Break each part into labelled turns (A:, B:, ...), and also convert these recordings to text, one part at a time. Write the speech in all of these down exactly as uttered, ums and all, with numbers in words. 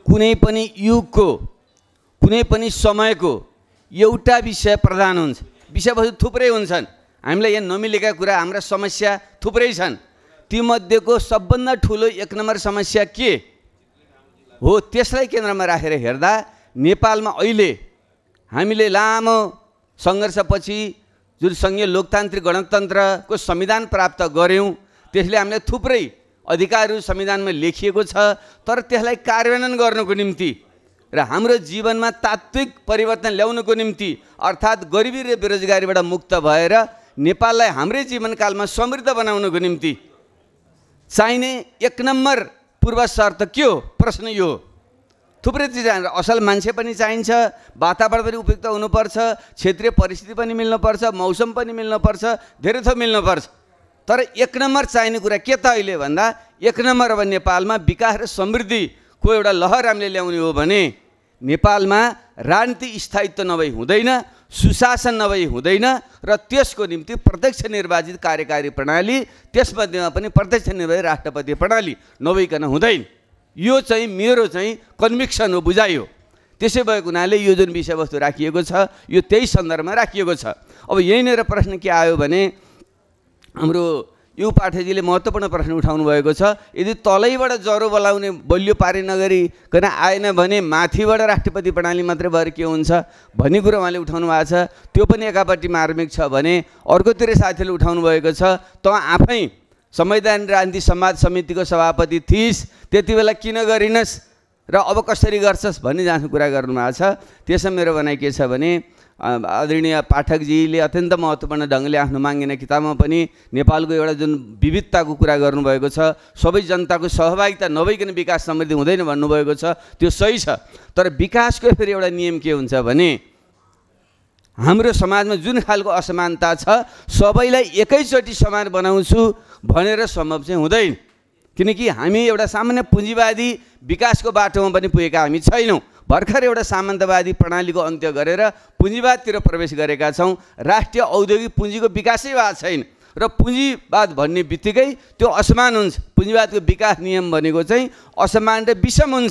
A: कुनै पनि युगको कुनै पनि समयको एउटा विषय प्रधान हुन्छ। विषयवस्तु थुप्रै हुन्छन्, हामीलाई यहाँ नमिलेका कुरा, हाम्रा समस्या थुप्रै छन्। तीमध्येको सबभन्दा ठुलो एक नम्बर समस्या के हो, त्यसलाई केन्द्रमा राखेर हेर्दा नेपालमा अहिले हामीले लामो सङ्घर्षपछि जुन सङ्घीय लोकतान्त्रिक गणतन्त्रको संविधान प्राप्त गऱ्यौँ, त्यसले हामीलाई थुप्रै अधिकारहरू संविधानमा लेखिएको छ, तर त्यसलाई कार्यान्वयन गर्नको निम्ति र हाम्रो जीवनमा तात्विक परिवर्तन ल्याउनको निम्ति अर्थात् गरिबी र बेरोजगारीबाट मुक्त भएर नेपाललाई हाम्रै जीवनकालमा समृद्ध बनाउनको निम्ति चाहिने एक नम्बर पूर्व शर्त के हो? प्रश्न यो हो। थुप्रै चिज चाहिन्छ, असल मान्छे पनि चाहिन्छ, वातावरण पनि उपयुक्त हुनुपर्छ, क्षेत्रीय परिस्थिति पनि मिल्नुपर्छ, मौसम पनि मिल्नुपर्छ, धेरै थोक मिल्नुपर्छ। तर एक नम्बर चाहिने कुरा के त अहिले भन्दा एक नम्बर अब नेपालमा विकास र समृद्धिको एउटा लहर हामीले ल्याउने हो भने नेपालमा राजनीतिक स्थायित्व नभई हुँदैन, सुशासन नभई हुँदैन र त्यसको निम्ति प्रत्यक्ष निर्वाचित कार्यकारी प्रणाली, त्यसमध्येमा पनि प्रत्यक्ष निर्वाचित राष्ट्रपति प्रणाली नभइकन हुँदैन। यो चाहिँ मेरो चाहिँ कन्भिक्सन हो, बुझाइ हो। त्यसै भएको हुनाले यो जुन विषयवस्तु राखिएको छ यो त्यही सन्दर्भमा राखिएको छ। अब यहीँनिर प्रश्न के आयो भने हाम्रो यु पाठकजीले महत्त्वपूर्ण प्रश्न उठाउनु भएको छ, यदि तलैबाट जरो बोलाउने बलियो पारी नगरिकन आएन भने माथिबाट राष्ट्रपति प्रणाली मात्रै भएर के हुन्छ भन्ने कुरो उहाँले उठाउनु भएको छ। त्यो पनि एकापट्टि मार्मिक छ भने अर्कोतिर साथीले उठाउनु भएको छ, त आफै संवैधानिक राजनीति संवाद समितिको सभापति थिइस्, त्यति बेला किन गरिनस् र अब कसरी गर्छस् भन्ने जहाँ कुरा गर्नुभएको छ। त्यसमा मेरो भनाइ के छ भने आदरणीय पाठकजीले अत्यन्त महत्त्वपूर्ण ढङ्गले आफ्नो मागिने किताबमा पनि नेपालको एउटा जुन विविधताको कुरा गर्नुभएको छ, सबै जनताको सहभागिता नभइकन विकास समृद्धि हुँदैन भन्नुभएको छ, त्यो सही छ। तर विकासको फेरि एउटा नियम के हुन्छ भने हाम्रो समाजमा जुन खालको असमानता छ सबैलाई एकैचोटि समान बनाउँछु भनेर सम्भव चाहिँ हुँदैन, किनकि हामी एउटा सामान्य पुँजीवादी विकासको बाटोमा पनि पुगेका हामी छैनौँ। भर्खर एउटा सामन्तवादी प्रणालीको अन्त्य गरेर पुँजीवादतिर प्रवेश गरेका छौँ। राष्ट्रिय औद्योगिक पुँजीको विकासै भएको छैन र पुँजीवाद भन्ने बित्तिकै त्यो असमान हुन्छ। पुँजीवादको विकास नियम भनेको चाहिँ असमान र विषम हुन्छ,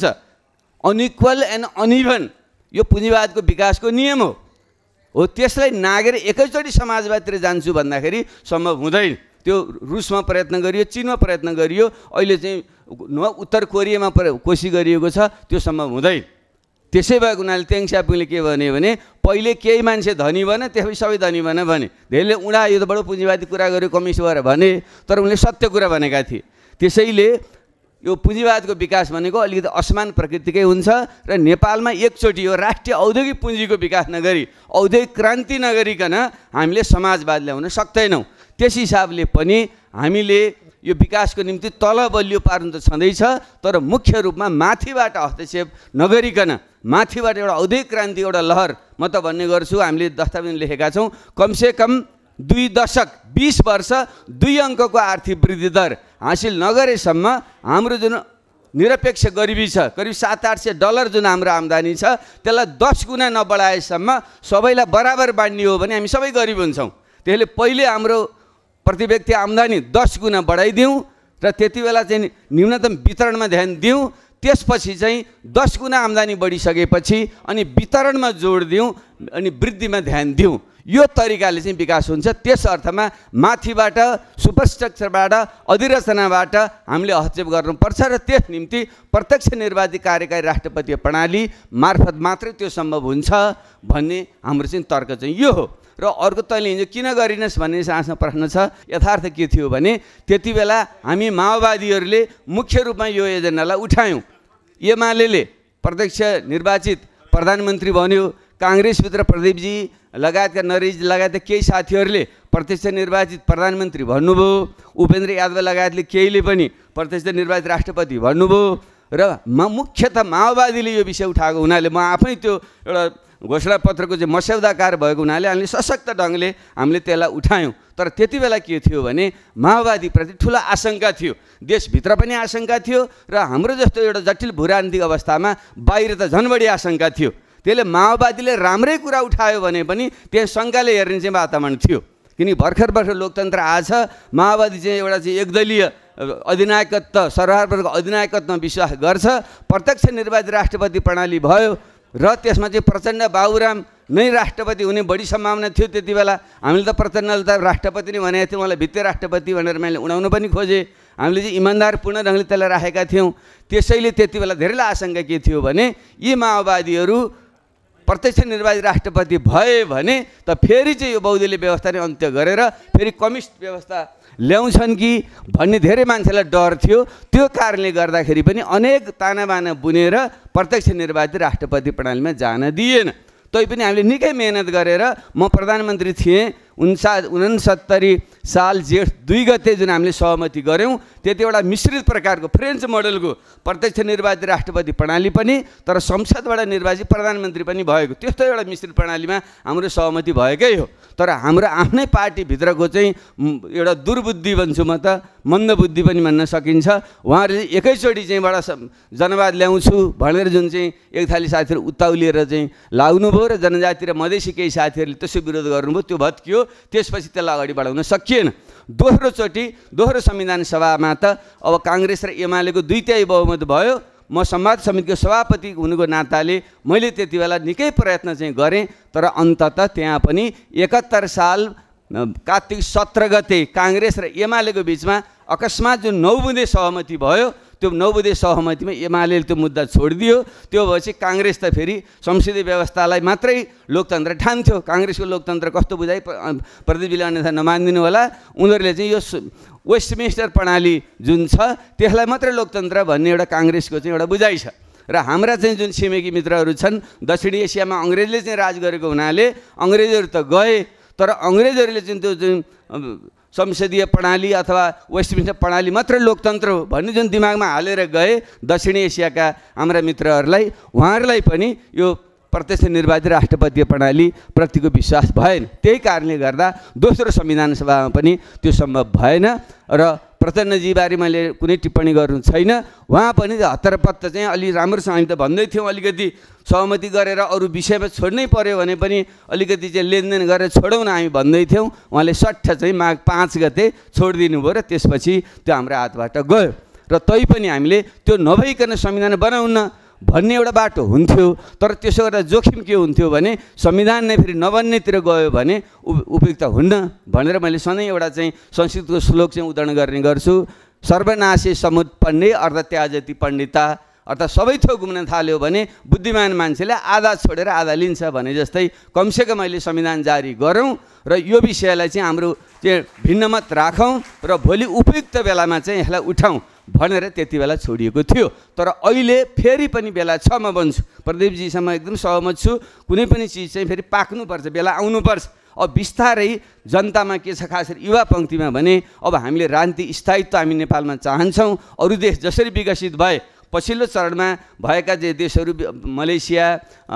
A: अनइक्वल एन्ड अनइभन, यो पुँजीवादको विकासको नियम हो हो त्यसलाई नागेर एकैचोटि समाजवादतिर जान्छु भन्दाखेरि सम्भव हुँदैन। त्यो रुसमा प्रयत्न गरियो, चीनमा प्रयत्न गरियो, अहिले चाहिँ उत्तर कोरियामा कोसिस गरिएको छ, त्यो सम्भव हुँदैन। त्यसै भएको हुनाले तेङ स्यापिङले के भन्यो भने पहिले केही मान्छे धनी बने त्यसपछि सबै धनी बने भने धेरैले उडा यो त बडो पुँजीवादी कुरा गर्यो कम्युनिस्ट भएर भने, तर उनले सत्य कुरा भनेका थिए। त्यसैले यो पुँजीवादको विकास भनेको अलिकति असमान प्रकृतिकै हुन्छ र नेपालमा एकचोटि यो राष्ट्रिय औद्योगिक पुँजीको विकास नगरी औद्योगिक क्रान्ति नगरिकन हामीले समाजवाद ल्याउन सक्दैनौँ। त्यस हिसाबले पनि हामीले यो विकासको निम्ति तल बलियो पार्नु त छँदैछ, तर मुख्य रूपमा माथिबाट हस्तक्षेप नगरिकन माथिबाट एउटा औद्योगिक क्रान्ति एउटा लहर म त भन्ने गर्छु। हामीले दस्तावेज लेखेका छौँ कमसेकम दुई दशक बीस वर्ष दुई अङ्कको आर्थिक वृद्धि दर हासिल नगरेसम्म हाम्रो जुन निरपेक्ष गरिबी छ करिब सात आठ सय डलर जुन हाम्रो आम्दानी छ त्यसलाई दस गुणा नबढाएसम्म सबैलाई बराबर बाँड्ने हो भने हामी सबै गरिब हुन्छौँ। त्यसले पहिले हाम्रो प्रति व्यक्ति आम्दानी दस गुणा बढाइदिउँ र त्यति बेला चाहिँ न्यूनतम वितरणमा ध्यान दिउँ, त्यसपछि चाहिँ दस गुणा आम्दानी बढिसकेपछि अनि वितरणमा जोड दिउँ अनि वृद्धिमा ध्यान दिउँ। यो तरिकाले चाहिँ विकास हुन्छ। त्यस अर्थमा माथिबाट सुपरस्ट्रक्चरबाट अधिरचनाबाट हामीले हस्तक्षेप गर्नुपर्छ र त्यस निम्ति प्रत्यक्ष निर्वाचित कार्यकारी राष्ट्रपति प्रणाली मार्फत मात्रै त्यो सम्भव हुन्छ भन्ने हाम्रो चाहिँ तर्क चाहिँ यो हो। र अर्को तैँले हिजो किन गरिनस् भन्ने आफ्नो प्रश्न छ। यथार्थ के थियो भने त्यति बेला हामी माओवादीहरूले मुख्य रूपमा यो एजेन्डालाई उठायौँ। एमाले प्रत्यक्ष निर्वाचित प्रधानमन्त्री बन्यो, काङ्ग्रेसभित्र प्रदीपजी लगायतका नरेश लगायतका केही साथीहरूले प्रत्यक्ष निर्वाचित प्रधानमन्त्री भन्नुभयो, उपेन्द्र यादव लगायतले केहीले पनि प्रत्यक्ष निर्वाचित राष्ट्रपति भन्नुभयो र म मुख्यतः माओवादीले यो विषय उठाएको हुनाले म आफै त्यो एउटा घोषणापत्रको चाहिँ मस्यौदाकार भएको हुनाले हामीले सशक्त ढङ्गले हामीले त्यसलाई उठायौँ। तर त्यति बेला के थियो भने माओवादीप्रति ठुलो आशंका थियो, देशभित्र पनि आशंका थियो र हाम्रो जस्तो एउटा जटिल भूराजनीतिक अवस्थामा बाहिर त झन् बढी आशंका थियो। त्यसले माओवादीले राम्रै कुरा उठायो भने पनि त्यहाँ शङ्काले हेर्ने चाहिँ वातावरण थियो। किनकि भर्खर भर्खर लोकतन्त्र आछ, माओवादी चाहिँ एउटा चाहिँ एकदलीय अधिनायकत्व सरकारको अधिनायकत्वमा विश्वास गर्छ, प्रत्यक्ष निर्वाचित राष्ट्रपति प्रणाली भयो र त्यसमा चाहिँ प्रचण्ड बाबुराम नै राष्ट्रपति हुने बढी सम्भावना थियो त्यति बेला। हामीले त प्रचण्डले त राष्ट्रपति नै भनेको थियौँ, मलाई भित्ते राष्ट्रपति भनेर मैले उडाउन पनि खोजेँ। हामीले चाहिँ इमान्दारपूर्ण ढङ्गले त्यसलाई राखेका थियौँ। त्यसैले त्यति बेला धेरैलाई आशंका के थियो भने यी माओवादीहरू प्रत्यक्ष निर्वाचित राष्ट्रपति भए भने त फेरि चाहिँ यो बहुदलीय व्यवस्था नै अन्त्य गरेर फेरि कम्युनिस्ट व्यवस्था ल्याउँछन् कि भन्ने धेरै मान्छेलाई डर थियो। त्यो कारणले गर्दाखेरि पनि अनेक तानाबाना बुनेर प्रत्यक्ष निर्वाचित राष्ट्रपति प्रणालीमा जान दिएन। तैपनि हामीले निकै मेहनत गरेर म प्रधानमन्त्री थिएँ उन्सा उनसत्तरी साल जेठ दुई गते जुन हामीले सहमति गऱ्यौँ त्यति एउटा मिश्रित प्रकारको फ्रेन्च मोडलको प्रत्यक्ष निर्वाचित राष्ट्रपति प्रणाली पनि तर संसदबाट निर्वाचित प्रधानमन्त्री पनि भएको त्यस्तो एउटा मिश्रित प्रणालीमा हाम्रो सहमति भएकै हो। तर हाम्रो आफ्नै पार्टीभित्रको चाहिँ एउटा दुर्बुद्धि भन्छु म त मन्दबुद्धि पनि भन्न सकिन्छ। उहाँहरूले एकैचोटि चाहिँ बडा जनवाद ल्याउँछु भनेर जुन चाहिँ एक थाली साथीहरू उत्ताउलिएर चाहिँ लाग्नुभयो र जनजाति र मधेसी केही साथीहरूले त्यसो विरोध गर्नुभयो, त्यो भत्कियो। त्यसपछि त्यसलाई अगाडि बढाउन सकिएन। दोस्रोचोटि दोस्रो संविधान सभामा त अब काङ्ग्रेस र एमालेको दुई तिहाई बहुमत भयो। म संवाद समितिको सभापति हुनुको नाताले मैले त्यति बेला निकै प्रयत्न चाहिँ गरेँ, तर अन्ततः त्यहाँ पनि एकहत्तर साल कार्तिक सत्र गते काङ्ग्रेस र एमालेको बिचमा अकस्मात जुन नौ बुँदे सहमति भयो, त्यो नौ बुँदे सहमतिमा एमाले त्यो मुद्दा छोडिदियो। त्यो भएपछि काङ्ग्रेस त फेरि संसदीय व्यवस्थालाई मात्रै लोकतन्त्र ठान्थ्यो। काङ्ग्रेसको लोकतन्त्र कस्तो बुझाइ प्रदीपजीले अन्यथा नमानिदिनु होला। उनीहरूले चाहिँ यो वेस्टमिन्स्टर प्रणाली जुन छ त्यसलाई मात्रै लोकतन्त्र भन्ने एउटा काङ्ग्रेसको चाहिँ एउटा बुझाइ छ। र हाम्रा चाहिँ जुन छिमेकी मित्रहरू छन् दक्षिणी एसियामा अङ्ग्रेजले चाहिँ राज गरेको हुनाले अङ्ग्रेजहरू त गए, तर अङ्ग्रेजहरूले चाहिँ त्यो जुन संसदीय प्रणाली अथवा वेस्टमिन्स्टर प्रणाली मात्रै लोकतन्त्र हो भन्ने जुन दिमागमा हालेर गए दक्षिणी एसियाका हाम्रा मित्रहरूलाई, उहाँहरूलाई पनि यो प्रत्यक्ष निर्वाचित राष्ट्रपति प्रणाली प्रतिको विश्वास भएन। त्यही कारणले गर्दा दोस्रो संविधान सभामा पनि त्यो सम्भव भएन। र प्रचण्डजीबारे मैले कुनै टिप्पणी गर्नु छैन। उहाँ पनि हत्तरपत्त चाहिँ अलि राम्रोसँग हामी त भन्दै थियौँ अलिकति सहमति गरेर अरू विषयमा छोड्नै पर्यो भने पनि अलिकति चाहिँ लेनदेन गरेर छोडौँ न हामी भन्दै थियौँ। उहाँले सट्ठ चाहिँ माघ पाँच गते छोडिदिनु भयो र त्यसपछि त्यो हाम्रो हातबाट गयो। र तैपनि हामीले त्यो नभइकन संविधान बनाउन भन्ने एउटा बाटो हुन्थ्यो। तर त्यसो गर्दा जोखिम के हुन्थ्यो भने संविधान नै फेरि नबन्नेतिर गयो भने उपयुक्त हुन्न भनेर मैले सधैँ एउटा चाहिँ संस्कृतको श्लोक चाहिँ उदाहरण गर्ने गर्छु। सर्वनाशे समुत्पन्ने अर्ध त्याजति पण्डिता, अर्थात् सबै थोक घुम्न थाल्यो भने बुद्धिमान मान्छेले आधा छोडेर आधा लिन्छ भने जस्तै कमसेकम अहिले संविधान जारी गरौँ र यो विषयलाई चाहिँ हाम्रो चाहिँ भिन्नमत राखौँ र भोलि उपयुक्त बेलामा चाहिँ यसलाई उठाउँ भनेर त्यति बेला छोडिएको थियो। तर अहिले फेरि पनि बेला छ, म भन्छु प्रदीपजीसँग एकदम सहमत छु। कुनै पनि चिज चाहिँ फेरि पाक्नुपर्छ, बेला आउनुपर्छ। अब बिस्तारै जनतामा के छ, खास गरी युवा पङ्क्तिमा भने अब हामीले राजनीतिक स्थायित्व हामी नेपालमा चाहन्छौँ। अरू देश जसरी विकसित भए पछिल्लो चरणमा भएका जे देशहरू मलेसिया,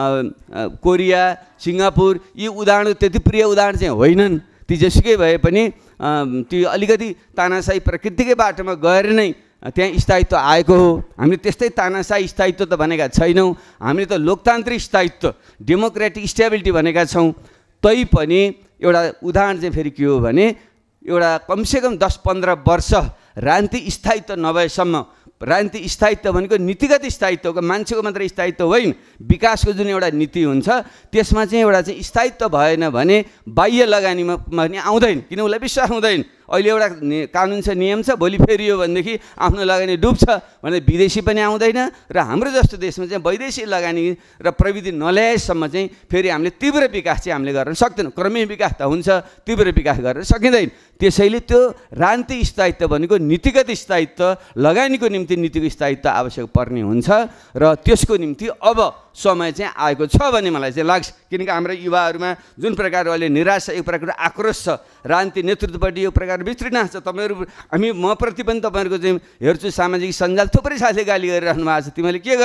A: कोरिया, सिङ्गापुर, यी उदाहरण त्यति प्रिय उदाहरण चाहिँ होइनन्। ती जेसुकै भए पनि ती अलिकति तानाशाही प्रकृतिकै बाटोमा गएर नै त्यहाँ स्थायित्व आएको हो। हामीले त्यस्तै तानाशाही स्थायित्व त भनेका छैनौँ, हामीले त लोकतान्त्रिक स्थायित्व डेमोक्रेटिक स्टेबिलिटी भनेका छौँ। तैपनि एउटा उदाहरण चाहिँ फेरि के हो भने एउटा कमसेकम दस पन्ध्र वर्ष राजनीतिक स्थायित्व नभएसम्म, राजनीतिक स्थायित्व भनेको नीतिगत स्थायित्वको मान्छेको मात्रै स्थायित्व होइन, विकासको जुन एउटा नीति हुन्छ त्यसमा चाहिँ एउटा चाहिँ स्थायित्व भएन भने बाह्य लगानीमा पनि आउँदैन, किन उसलाई विश्वास हुँदैन। अहिले एउटा कानुन छ, नियम छ, भोलि फेरि यो भनेदेखि आफ्नो लगानी डुब्छ भने विदेशी पनि आउँदैन र हाम्रो जस्तो देशमा चाहिँ वैदेशिक लगानी र प्रविधि नल्याएसम्म चाहिँ फेरि हामीले तीव्र विकास चाहिँ हामीले गर्न सक्दैनौँ। क्रमिक विकास त हुन्छ, तीव्र विकास गर्न सकिँदैन। त्यसैले त्यो राजनीतिक स्थायित्व भनेको नीतिगत स्थायित्व, लगानीको निम्ति नीतिको स्थायित्व आवश्यक पर्ने हुन्छ र त्यसको निम्ति अब समय चाहिँ आएको छ भन्ने मलाई चाहिँ लाग्छ। किनकि हाम्रो युवाहरूमा जुन प्रकारको अहिले निराशा, एक प्रकारको आक्रोश छ, राजनीतिक नेतृत्वपट्टि एक प्रकार विस्तृत छ। तपाईँहरू हामी म प्रति पनि तपाईँहरूको चाहिँ हेर्छु सामाजिक सञ्जाल थुप्रै साथीले गाली गरिराख्नु भएको छ, तिमीले के गर्यौ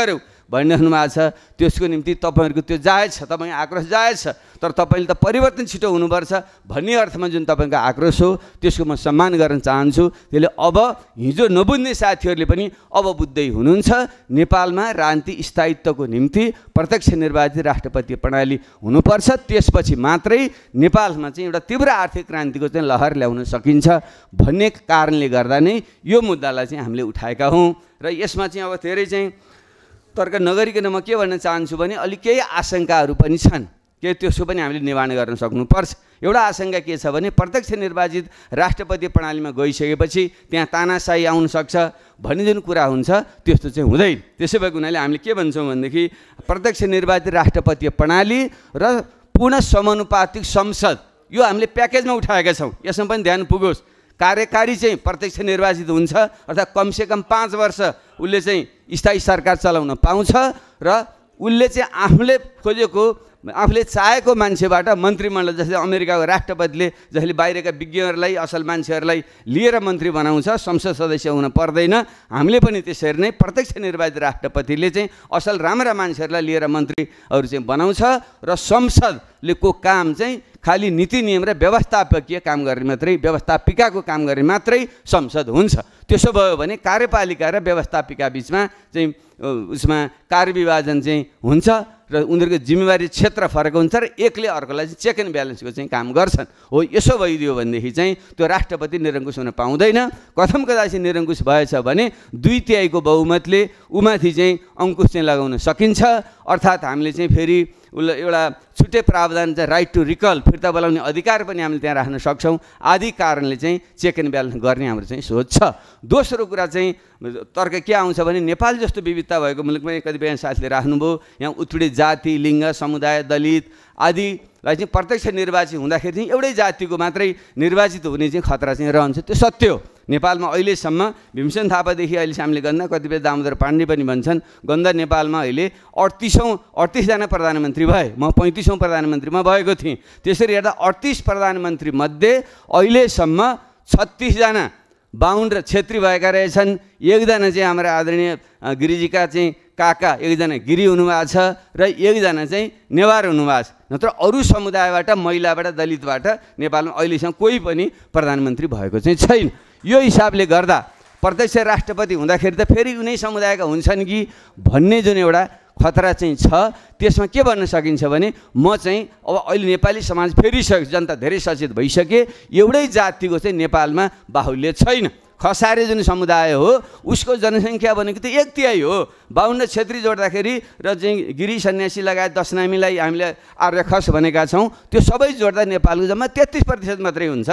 A: भनिरहनु भएको छ त्यसको निम्ति तपाईँहरूको त्यो जायज छ, तपाईँको आक्रोश जायज छ, तर तपाईँले त परिवर्तन छिटो हुनुपर्छ भन्ने अर्थमा जुन तपाईँको आक्रोश हो त्यसको म सम्मान गर्न चाहन्छु। त्यसले अब हिजो नबुझ्ने साथीहरूले पनि अब बुझ्दै हुनुहुन्छ। नेपालमा राजनीति स्थायित्वको निम्ति प्रत्यक्ष निर्वाचित राष्ट्रपति प्रणाली हुनुपर्छ, त्यसपछि मात्रै नेपालमा चाहिँ एउटा तीव्र आर्थिक क्रान्तिको चाहिँ लहर ल्याउन सकिन्छ भन्ने कारणले गर्दा नै यो मुद्दालाई चाहिँ हामीले उठाएका हौँ। र यसमा चाहिँ अब धेरै चाहिँ तर्क नगरिकन म के भन्न चाहन्छु भने अलिक केही आशंकाहरू पनि छन्, के त्यसको पनि हामीले निवारण गर्न सक्नुपर्छ। एउटा आशंका के छ भने प्रत्यक्ष निर्वाचित राष्ट्रपति प्रणालीमा गइसकेपछि त्यहाँ तानाशाही आउन सक्छ भन्ने जुन कुरा हुन्छ त्यस्तो चाहिँ हुँदैन। त्यसै भएको हुनाले हामीले के भन्छौँ भनेदेखि प्रत्यक्ष निर्वाचित राष्ट्रपति प्रणाली र पूर्ण समानुपातिक संसद यो हामीले प्याकेजमा उठाएका छौँ। यसमा पनि ध्यान पुगोस्, कार्यकारी चाहिँ प्रत्यक्ष निर्वाचित हुन्छ अर्थात् कमसेकम पाँच वर्ष उसले चाहिँ स्थायी सरकार चलाउन पाउँछ र उसले चाहिँ आफूले खोजेको आफूले चाहेको मान्छेबाट मन्त्रीमण्डल, जस्तै अमेरिकाको राष्ट्रपतिले जसले बाहिरका विज्ञहरूलाई असल मान्छेहरूलाई लिएर मन्त्री बनाउँछ, संसद सदस्य हुन पर्दैन, हामीले पनि त्यसरी नै प्रत्यक्ष निर्वाचित राष्ट्रपतिले चाहिँ असल राम्रा मान्छेहरूलाई लिएर मन्त्रीहरू चाहिँ बनाउँछ र संसदले को काम चाहिँ खालि नीति नियम र व्यवस्थापकीय काम गर्ने मात्रै, व्यवस्थापिकाको काम गर्ने मात्रै संसद हुन्छ। त्यसो भयो भने कार्यपालिका र व्यवस्थापिका बिचमा चाहिँ उसमा कार्यविभाजन चाहिँ हुन्छ र उनीहरूको जिम्मेवारी क्षेत्र फरक हुन्छ र एकले अर्कोलाई चाहिँ चेक एन्ड ब्यालेन्सको चाहिँ काम गर्छन्। हो यसो भइदियो भनेदेखि चाहिँ त्यो राष्ट्रपति निरङ्कुश हुन पाउँदैन। कथम कदाचित निरङ्कुश भएछ भने दुई तिहाईको बहुमतले उमाथि चाहिँ अङ्कुश चाहिँ लगाउन सकिन्छ, अर्थात् हामीले चाहिँ फेरि उसलाई एउटा छुट्टै प्रावधान चाहिँ राइट टु रिकल फिर्ता बोलाउने अधिकार पनि हामीले त्यहाँ राख्न सक्छौँ। आदि कारणले चाहिँ चेक एन्ड ब्यालेन्स गर्ने हाम्रो चाहिँ सोच छ। दोस्रो कुरा चाहिँ तर्क के आउँछ भने नेपाल जस्तो विविधता भएको मुलुकमा कतिपय साथीले राख्नुभयो, यहाँ उत्पीडित जाति, लिङ्ग, समुदाय, दलित आदिलाई चाहिँ प्रत्यक्ष निर्वाचित हुँदाखेरि चाहिँ एउटै जातिको मात्रै निर्वाचित हुने चाहिँ खतरा चाहिँ रहन्छ। त्यो सत्य हो। नेपालमा अहिलेसम्म भीमसेन थापादेखि अहिले हामीले गन्दा कतिपय दामोदर पाण्डे पनि भन्छन् गन्दा नेपालमा अहिले अडतिसौँ अडतिसजना प्रधानमन्त्री भए, म पैँतिसौँ प्रधानमन्त्रीमा भएको थिएँ। त्यसरी हेर्दा अडतिस प्रधानमन्त्री मध्ये अहिलेसम्म छत्तिसजना बाहुन र छेत्री भएका रहेछन्। एकजना चाहिँ हाम्रा आदरणीय गिरिजीका चाहिँ काका एकजना गिरी हुनुभएको छ र एकजना चाहिँ नेवार हुनुभएको छ, नत्र अरू समुदायबाट, महिलाबाट, दलितबाट नेपालमा अहिलेसम्म कोही पनि प्रधानमन्त्री भएको चाहिँ छैन। यो हिसाबले गर्दा प्रत्यक्ष राष्ट्रपति हुँदाखेरि त फेरि उनै समुदायका हुन्छन् कि भन्ने जुन एउटा खतरा चाहिँ छ, त्यसमा के भन्न सकिन्छ भने म चाहिँ अब अहिले नेपाली समाज फेरिसक्यो, जनता धेरै सचेत भइसके, एउटै जातिको चाहिँ नेपालमा बाहुल्य छैन। खसारे जुन समुदाय हो उसको जनसङ्ख्या भनेको त एक तिहाई हो। बाहुन र छेत्री जोड्दाखेरि र चाहिँ गिरी सन्यासी लगायत दशनामीलाई हामीले आर्य खस भनेका छौँ, त्यो सबै जोड्दा नेपालको जम्मा तेत्तिस प्रतिशत मात्रै हुन्छ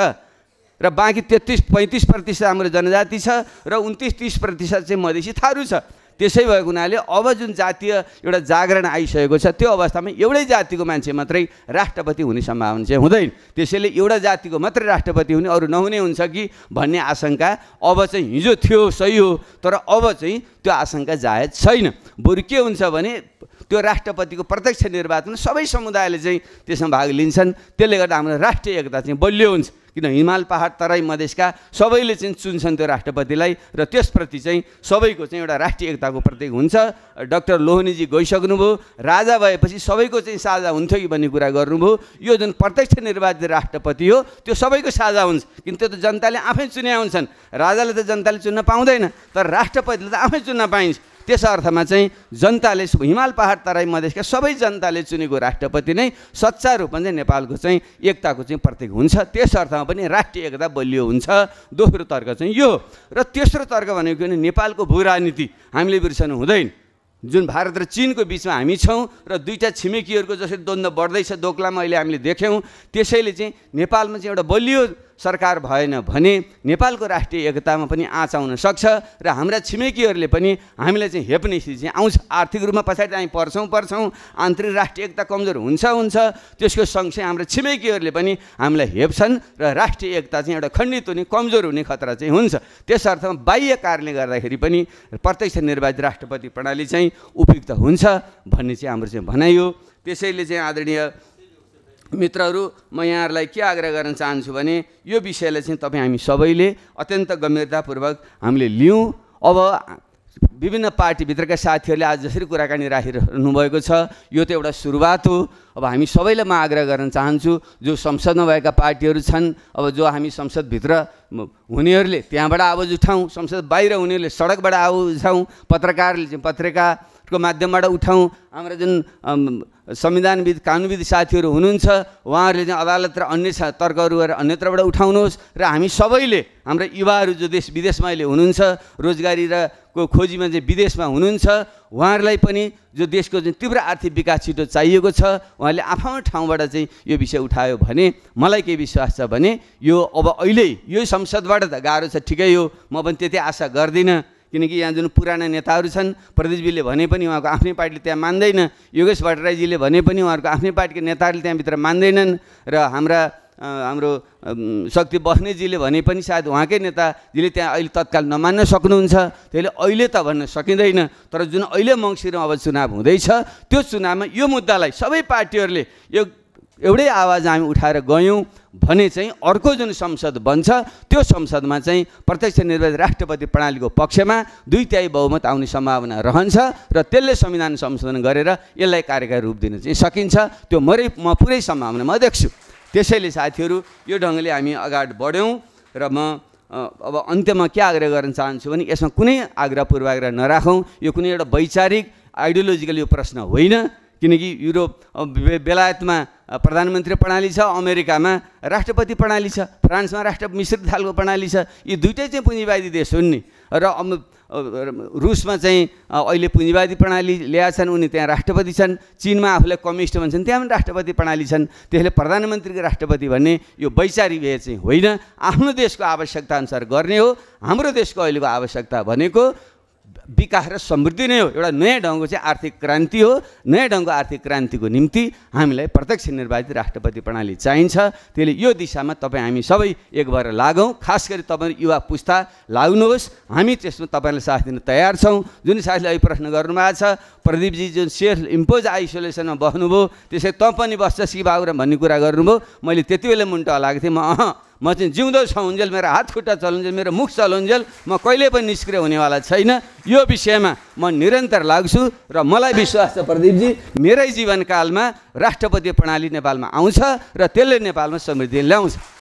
A: र बाँकी तेत्तिस पैँतिस प्रतिशत हाम्रो जनजाति छ र उन्तिस तिस प्रतिशत चाहिँ मधेसी थारू छ। त्यसै भएको हुनाले अब जुन जातीय एउटा जागरण आइसकेको छ त्यो अवस्थामा एउटै जातिको मान्छे मात्रै राष्ट्रपति हुने सम्भावना चाहिँ हुँदैन। त्यसैले एउटा जातिको मात्रै राष्ट्रपति हुने, अरू नहुने हुन्छ कि भन्ने आशंका अब चाहिँ हिजो थियो, सही हो, तर अब चाहिँ त्यो आशंका जायज छैन। बरु के हुन्छ भने त्यो राष्ट्रपतिको प्रत्यक्ष निर्वाचन सबै समुदायले चाहिँ त्यसमा भाग लिन्छन्, त्यसले गर्दा हाम्रो राष्ट्रिय एकता चाहिँ बलियो हुन्छ। किन हिमाल पहाड तराई मधेसका सबैले चाहिँ चुन्छन् त्यो राष्ट्रपतिलाई र त्यसप्रति चाहिँ सबैको चाहिँ एउटा राष्ट्रिय एकताको प्रतीक हुन्छ। डाक्टर लोहनीजी गइसक्नुभयो, राजा भएपछि सबैको चाहिँ साझा हुन्थ्यो कि भन्ने कुरा गर्नुभयो। यो जुन प्रत्यक्ष निर्वाचित राष्ट्रपति हो त्यो सबैको साझा हुन्छ, किन त्यो त जनताले आफै चुने हुन्छन्। राजाले त जनताले चुन्न पाउँदैन, तर राष्ट्रपतिले त आफै चुन्न पाइन्छ। त्यस अर्थमा चाहिँ जनताले हिमाल पहाड तराई मधेसका सबै जनताले चुनेको राष्ट्रपति नै सच्चा रूपमा चाहिँ नेपालको चाहिँ एकताको चाहिँ प्रतीक हुन्छ। त्यस अर्थमा पनि राष्ट्रिय एकता बलियो हुन्छ। दोस्रो तर्क चाहिँ यो। र तेस्रो तर्क भनेको नि नेपालको भू राजनीति हामीले बिर्सनु हुँदैन। जुन भारत र चीनको बिचमा हामी छौँ र दुईटा छिमेकीहरूको जसरी द्वन्द्व बढ्दैछ दोक्लामा अहिले हामीले देख्यौँ, त्यसैले चाहिँ नेपालमा चाहिँ एउटा बलियो सरकार भएन भने नेपालको राष्ट्रिय एकतामा पनि आँच आउन सक्छ र हाम्रा छिमेकीहरूले पनि हामीलाई चाहिँ हेप्ने स्थिति चाहिँ आउँछ। आर्थिक रूपमा पछाडि हामी पर्छौँ पर्छौँ आन्तरिक राष्ट्रिय एकता कमजोर हुन्छ हुन्छ त्यसको सँगसँगै हाम्रो छिमेकीहरूले पनि हामीलाई हेप्छन् र राष्ट्रिय एकता चाहिँ एउटा खण्डित हुने, कमजोर हुने खतरा चाहिँ हुन्छ। त्यस अर्थमा बाह्य कारणले गर्दाखेरि पनि प्रत्यक्ष निर्वाचित राष्ट्रपति प्रणाली चाहिँ उपयुक्त हुन्छ भन्ने चाहिँ हाम्रो चाहिँ भनाइ हो। त्यसैले चाहिँ आदरणीय मित्रहरू, म यहाँहरूलाई के आग्रह गर्न चाहन्छु भने यो विषयलाई चाहिँ तपाईँ हामी सबैले अत्यन्त गम्भीरतापूर्वक हामीले लियौँ। अब विभिन्न पार्टीभित्रका साथीहरूले आज जसरी कुराकानी राखिरहनु भएको छ यो त एउटा सुरुवात हो। अब हामी सबैलाई म आग्रह गर्न चाहन्छु, जो संसदमा भएका पार्टीहरू छन्, अब जो हामी संसदभित्र हुनेहरूले त्यहाँबाट आवाज उठाउँ, संसद बाहिर हुनेहरूले सडकबाट आवाज उठाउँ, पत्रकारले चाहिँ पत्रिकाको माध्यमबाट उठाउँ। हाम्रा जुन संविधानविद कानुनविद साथीहरू हुनुहुन्छ उहाँहरूले चाहिँ अदालत र अन्य तर्कहरू गरेर अन्यत्रबाट उठाउनुहोस् र हामी सबैले हाम्रा युवाहरू जो देश विदेशमा अहिले हुनुहुन्छ, रोजगारी र को खोजीमा चाहिँ विदेशमा हुनुहुन्छ, उहाँहरूलाई पनि जो देशको चाहिँ तीव्र आर्थिक विकास छिटो चाहिएको छ, उहाँले आफ्नो ठाउँबाट चाहिँ यो विषय उठायो भने मलाई के विश्वास छ भने यो अब अहिले यो संसदबाट त गाह्रो छ, ठिकै हो, म पनि त्यति आशा गर्दिनँ। किनकि यहाँ जुन पुराना नेताहरू छन्, प्रदेशजीले भने पनि उहाँको आफ्नै पार्टीले त्यहाँ मान्दैन, योगेश भट्टराईजीले भने पनि उहाँहरूको आफ्नै पार्टीका नेताहरूले त्यहाँभित्र मान्दैनन्, र हाम्रा हाम्रो शक्ति बस्नेतजीले भने पनि सायद उहाँकै नेताजीले त्यहाँ अहिले तत्काल नमान्न सक्नुहुन्छ। त्यसले अहिले त भन्न सकिँदैन, तर जुन अहिले मङ्सिरमा अब चुनाव हुँदैछ त्यो चुनावमा यो मुद्दालाई सबै पार्टीहरूले यो एउटै आवाज हामी उठाएर गयौँ भने चाहिँ अर्को जुन संसद बन्छ त्यो संसदमा चाहिँ प्रत्यक्ष निर्वाचित राष्ट्रपति प्रणालीको पक्षमा दुई तिहाई बहुमत आउने सम्भावना रहन्छ र त्यसले संविधान संशोधन गरेर यसलाई कार्यकारी रूप दिन चाहिँ सकिन्छ। त्यो मरै म पुरै सम्भावनामा देख्छु। त्यसैले साथीहरू यो ढङ्गले हामी अगाडि बढ्यौँ र म अब अन्त्यमा के आग्रह गर्न चाहन्छु भने यसमा कुनै आग्रह पूर्वाग्रह नराखौँ। यो कुनै एउटा वैचारिक आइडियोलोजिकल यो प्रश्न होइन, किनकि युरोप बेलायतमा प्रधानमन्त्री प्रणाली छ, अमेरिकामा राष्ट्रपति प्रणाली छ, फ्रान्समा राष्ट्र मिश्रित खालको प्रणाली छ। यी दुइटै चाहिँ पुँजीवादी देश हुन् नि, र रुसमा चाहिँ अहिले पुँजीवादी प्रणाली ल्याएका छन्, उनी त्यहाँ राष्ट्रपति छन्। चीनमा आफूलाई कम्युनिस्ट भन्छन्, त्यहाँ पनि राष्ट्रपति प्रणाली छन्। त्यसले प्रधानमन्त्रीको राष्ट्रपति भन्ने यो वैचारिक भेद चाहिँ होइन, आफ्नो देशको आवश्यकता अनुसार गर्ने हो। हाम्रो देशको अहिलेको आवश्यकता भनेको विकास र समृद्धि नै हो। एउटा नयाँ ढङ्गको चाहिँ आर्थिक क्रान्ति हो। नयाँ ढङ्गको आर्थिक क्रान्तिको निम्ति हामीलाई प्रत्यक्ष निर्वाचित राष्ट्रपति प्रणाली चाहिन्छ। त्यसले यो दिशामा तपाईँ हामी सबै एक भएर लागौँ। खास गरी तपाईँ युवा पुस्ता लाग्नुहोस्, हामी त्यसमा तपाईँलाई साथ दिन तयार छौँ। जुन साथीले अहिले प्रश्न गर्नुभएको छ, प्रदीपजी जुन सेल्फ इम्पोज आइसोलेसनमा बस्नुभयो, त्यसै तँ पनि बस्छ सी बाबुराम भन्ने कुरा गर्नुभयो। मैले त्यति बेला मुन्टो हल्लाएको थिएँ, म अह म चाहिँ जिउँदो छुन्जेल मेरो हात खुट्टा चलुन्जेल मेरो मुख चलुन्जेल म कहिले पनि निष्क्रिय हुनेवाला छैन। यो विषयमा म निरन्तर लाग्छु र मलाई विश्वास छ प्रदीपजी, मेरै जीवनकालमा राष्ट्रपति प्रणाली नेपालमा आउँछ र त्यसले नेपालमा समृद्धि ल्याउँछ।